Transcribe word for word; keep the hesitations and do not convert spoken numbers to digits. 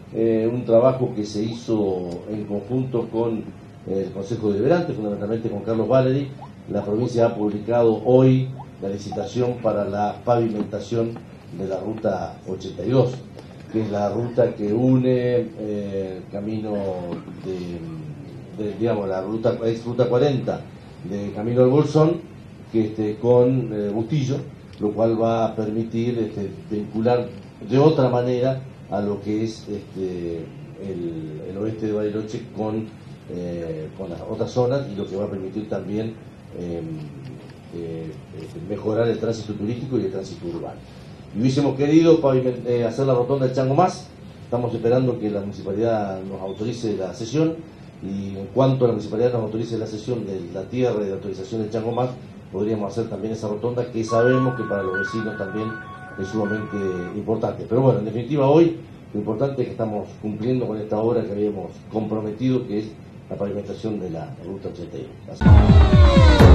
eh, un trabajo que se hizo en conjunto con el Consejo Deliberante, fundamentalmente con Carlos Valeri. La provincia ha publicado hoy la licitación para la pavimentación de la ruta ochenta y dos, que es la ruta que une eh, el camino de, de, digamos, la ruta, ex ruta cuarenta de Camino al Bolsón, que este, con eh, Bustillo, lo cual va a permitir este, vincular de otra manera a lo que es este, el, el oeste de Bariloche con, eh, con las otras zonas, y lo que va a permitir también eh, eh, mejorar el tránsito turístico y el tránsito urbano. Y hubiésemos querido eh, hacer la rotonda del Chango Más. Estamos esperando que la municipalidad nos autorice la sesión, y en cuanto la municipalidad nos autorice la sesión de la tierra y de autorización del Chango Más, podríamos hacer también esa rotonda, que sabemos que para los vecinos también es sumamente importante. Pero bueno, en definitiva, hoy lo importante es que estamos cumpliendo con esta obra que habíamos comprometido, que es la pavimentación de la ruta ochenta y uno. Así.